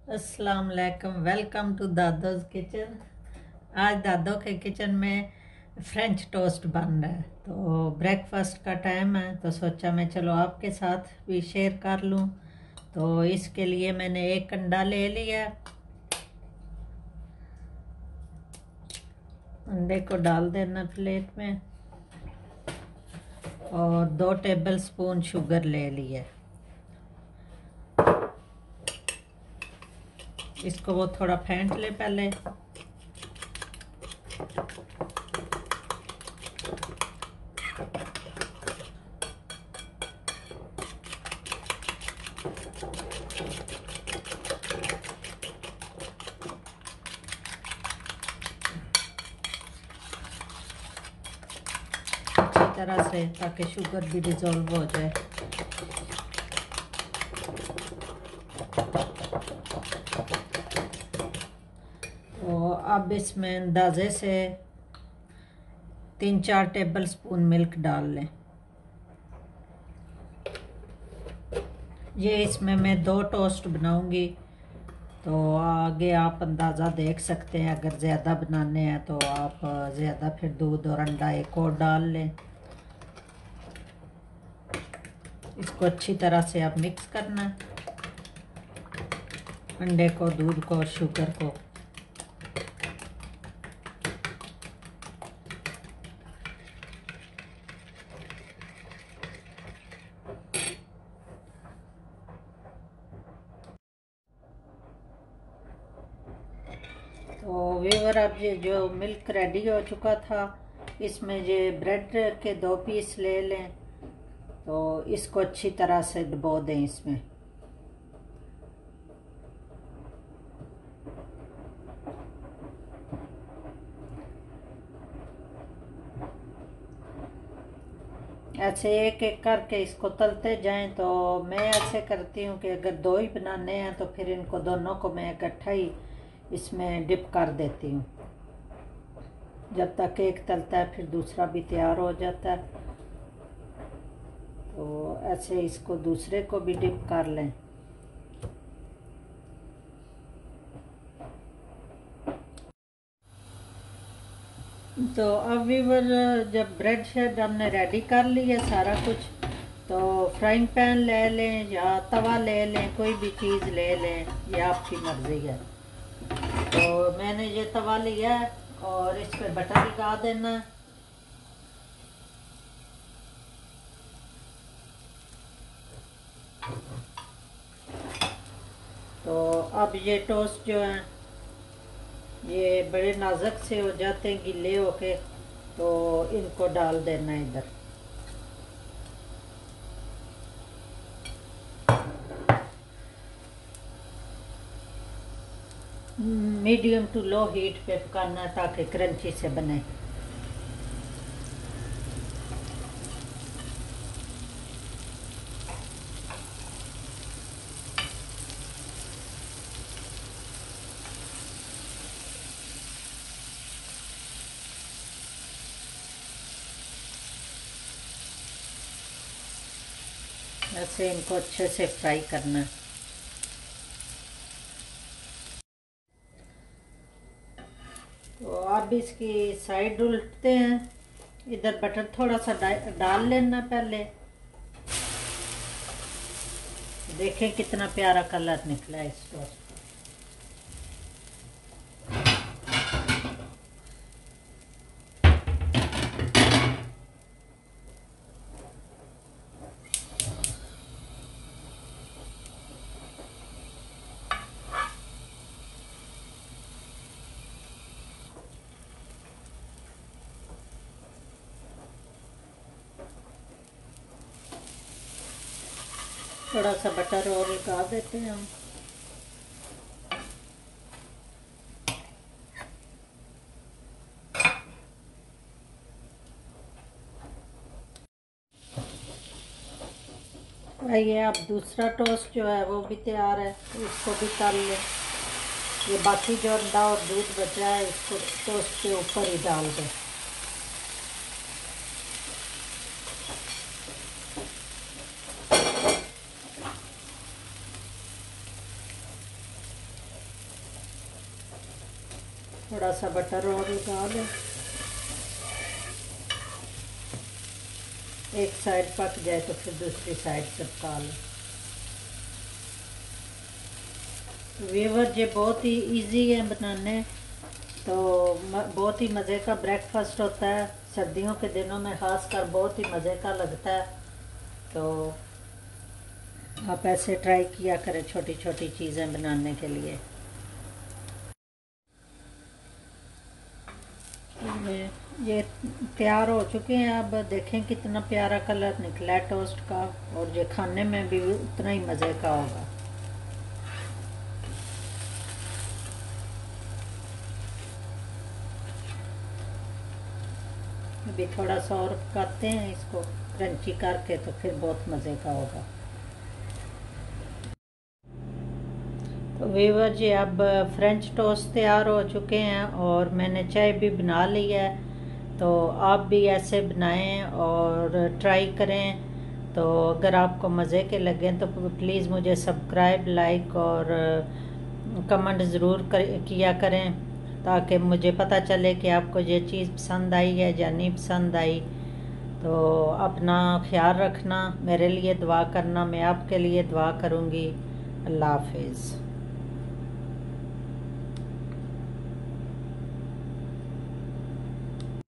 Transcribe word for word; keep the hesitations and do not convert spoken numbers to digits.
अस्सलाम वालेकुम, welcome to दादोज kitchen. आज दादो के किचन में फ्रेंच टोस्ट बन रहा है। तो ब्रेकफास्ट का टाइम है तो सोचा मैं चलो आपके साथ भी शेयर कर लूँ। तो इसके लिए मैंने एक अंडा ले लिया। अंडे को डाल देना प्लेट में और दो टेबल स्पून शुगर ले लिया। इसको वो थोड़ा फेंट ले पहले। अच्छी तरह से, ताकि शुगर भी डिज़ोल्व हो जाए। तो अब इसमें अंदाजे से तीन चार टेबल स्पून मिल्क डाल लें। ये इसमें मैं दो टोस्ट बनाऊंगी, तो आगे आप अंदाज़ा देख सकते हैं। अगर ज़्यादा बनाने हैं तो आप ज़्यादा फिर दूध और अंडा एक और डाल लें। इसको अच्छी तरह से आप मिक्स करना, अंडे को, दूध को और शुगर को। तो व्यूअर, अब ये जो मिल्क रेडी हो चुका था, इसमें ये ब्रेड के दो पीस ले लें। तो इसको अच्छी तरह से डुबो दें इसमें। ऐसे एक एक करके इसको तलते जाएं। तो मैं ऐसे करती हूँ कि अगर दो ही बनाने हैं तो फिर इनको दोनों को मैं इकट्ठा ही इसमें डिप कर देती हूँ। जब तक एक तलता है फिर दूसरा भी तैयार हो जाता है। तो ऐसे इसको दूसरे को भी डिप कर लें। तो अब व्यूअर, जब ब्रेड शेड हमने रेडी कर लिया सारा कुछ, तो फ्राइंग पैन ले लें या तवा ले लें, कोई भी चीज़ ले लें, ये आपकी मर्ज़ी है। तो मैंने ये तवा लिया है और इस पर बटर लगा देना। तो अब ये टोस्ट जो हैं ये बड़े नाजुक से हो जाते हैं गिले होके, तो इनको डाल देना इधर। मीडियम टू लो हीट पे पकाना ताकि क्रंची से बने। ऐसे इनको अच्छे से फ्राई करना। तो अब इसकी साइड उल्टते हैं। इधर बटर थोड़ा सा डाल लेना पहले। देखें कितना प्यारा कलर निकला है इस टोस्ट। थोड़ा सा बटर और लगा देते हैं हम। ये अब दूसरा टोस्ट जो है वो भी तैयार है, इसको भी तल लें। ये बाकी जो अंडा और दूध बचा है इसको टोस्ट के ऊपर ही डाल दें। थोड़ा सा बटर और लगा लें। एक साइड पक जाए तो फिर दूसरी साइड से पका लें। व्यूअर ये बहुत ही इजी है बनाने, तो बहुत ही मज़े का ब्रेकफास्ट होता है। सर्दियों के दिनों में ख़ासकर बहुत ही मज़े का लगता है। तो आप ऐसे ट्राई किया करें छोटी छोटी चीज़ें बनाने के लिए। ये ये तैयार हो चुके हैं। अब देखें कितना प्यारा कलर निकला है टोस्ट का, और ये खाने में भी उतना ही मज़े का होगा। अभी थोड़ा सा और पकाते हैं इसको क्रंची करके, तो फिर बहुत मज़े का होगा। तो व्यूअर जी अब फ्रेंच टोस्ट तैयार हो चुके हैं और मैंने चाय भी बना ली है। तो आप भी ऐसे बनाएं और ट्राई करें। तो अगर आपको मज़े के लगें तो प्लीज़ मुझे सब्सक्राइब, लाइक और कमेंट ज़रूर कर, किया करें, ताकि मुझे पता चले कि आपको ये चीज़ पसंद आई है या नहीं पसंद आई। तो अपना ख्याल रखना, मेरे लिए दुआ करना, मैं आपके लिए दुआ करूँगी। अल्लाह हाफिज़।